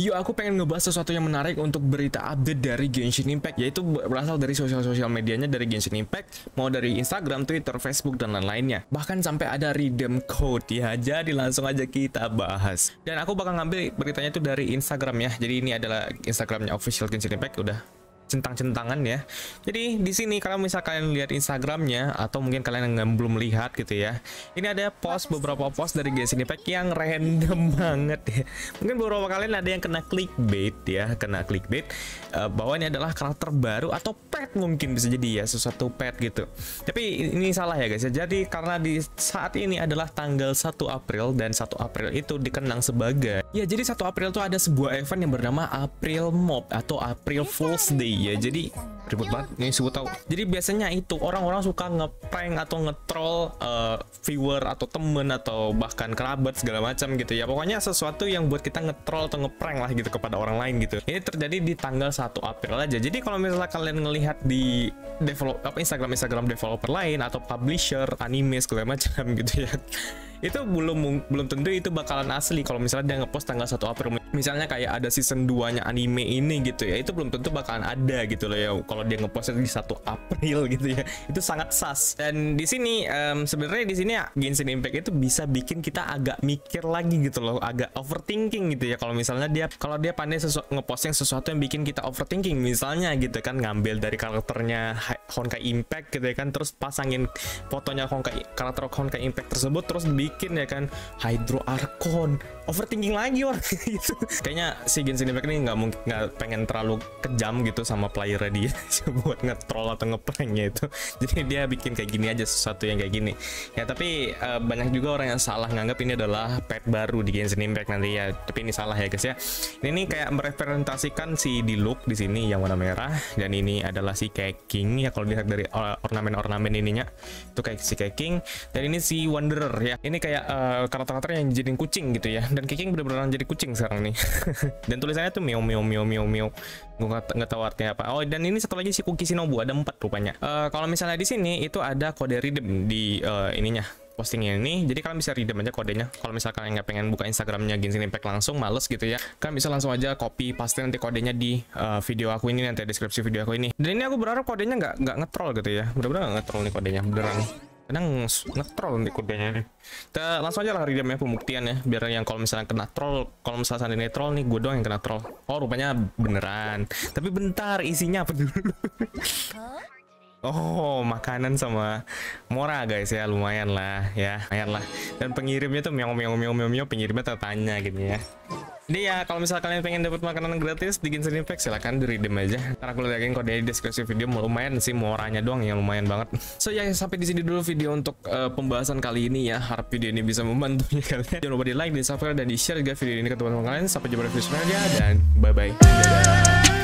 Yuk, aku pengen ngebahas sesuatu yang menarik untuk berita update dari Genshin Impact, yaitu berasal dari sosial medianya dari Genshin Impact, mau dari Instagram, Twitter, Facebook, dan lain-lainnya. Bahkan sampai ada redeem code ya, jadi langsung aja kita bahas. Dan aku bakal ngambil beritanya itu dari Instagram ya, jadi ini adalah Instagramnya official Genshin Impact, udah centang-centangan ya. Jadi di sini kalau misal kalian lihat Instagramnya atau mungkin kalian yang belum lihat gitu ya, ini ada beberapa post dari Genshin Impact yang random banget ya. Mungkin beberapa kalian ada yang kena clickbait ya, bahwa ini adalah karakter baru atau pet, mungkin bisa jadi ya, sesuatu pet gitu. Tapi ini salah ya guys ya. Jadi karena di saat ini adalah tanggal 1 April dan 1 April itu dikenang sebagai ya, jadi 1 April itu ada sebuah event yang bernama April Mop atau April Fool's Day ya. Jadi ribet banget ini sebut tahu. Jadi biasanya itu orang-orang suka ngeprank atau ngetroll viewer atau temen atau bahkan kerabat segala macam gitu ya. Pokoknya sesuatu yang buat kita ngetroll atau ngeprank lah gitu kepada orang lain gitu. Ini terjadi di tanggal 1 April aja. Jadi kalau misalnya kalian ngelihat di Instagram developer lain atau publisher anime segala macam gitu ya, itu belum tentu itu bakalan asli. Kalau misalnya dia ngepost tanggal 1 April, misalnya kayak ada season 2-nya anime ini gitu ya, itu belum tentu bakalan ada gitu loh ya kalau dia ngepost di 1 April gitu ya. Itu sangat sus. Dan di sini sebenarnya di sini ya, Genshin Impact itu bisa bikin kita agak mikir lagi gitu loh, agak overthinking gitu ya. Kalau misalnya kalau dia pandai ngeposting sesuatu yang bikin kita overthinking, misalnya gitu kan, ngambil dari karakternya Honkai Impact gitu ya kan, terus pasangin fotonya karakter Honkai Impact tersebut, terus bikin ya kan Hydro Archon, overthinking lagi orang gitu. Kayaknya si Genshin Impact ini nggak pengen terlalu kejam gitu sama playernya dia buat nge-troll atau nge-pranknya itu. Jadi dia bikin kayak gini aja, sesuatu yang kayak gini ya. Tapi banyak juga orang yang salah nganggap ini adalah pet baru di Genshin Impact nanti ya. Tapi ini salah ya guys ya. Ini kayak merepresentasikan si Diluc di sini yang warna merah, dan ini adalah si Keqing ya. Kalau dilihat dari ornamen ininya itu kayak si Keqing, dan ini si Wanderer ya. Ini kayak karakter-karakter yang jadiin kucing gitu ya. Dan Keqing bener-bener jadi kucing sekarang nih. Dan tulisannya tuh meow meow meow meow meow. Gue nggak tahu artinya apa. Oh, dan ini satu lagi si Kuki Shinobu, ada 4 rupanya. Kalau misalnya di sini itu ada kode redeem di ininya, postingnya ini. Jadi kalian bisa redeem aja kodenya. Kalau misalnya kalian nggak pengen buka Instagramnya Genshin Impact langsung, males gitu ya, kalian bisa langsung aja copy paste nanti kodenya di video aku ini, nanti deskripsi video aku ini. Dan ini aku berharap kodenya nggak nge-troll gitu ya. Bener-bener nggak nge-troll nih kodenya, beneran. Kadang nge-troll nih kodenya nih. Kita langsung aja lah redeemnya, pembuktian ya, biar yang kalau misalnya kena troll, kalau misalnya ini troll nih, gue doang yang kena troll. Oh, rupanya beneran. Tapi bentar, isinya apa dulu? Oh, makanan sama Mora guys ya, lumayan lah ya, lumayan lah. Dan pengirimnya tuh meow meow meow meow meow, pengirimnya tertanya gitu ya. Jadi ya, kalau misalnya kalian pengen dapat makanan gratis di Genshin Impact, silahkan di redeem aja. Karena aku liatin kode di deskripsi video, lumayan sih, Moranya doang yang lumayan banget. So ya, sampai di sini dulu video untuk pembahasan kali ini ya. Harap video ini bisa membantunya kalian. Jangan lupa di like, di subscribe, dan di share juga video ini ke teman-teman kalian. Sampai jumpa di video selanjutnya, dan bye bye. Dadah.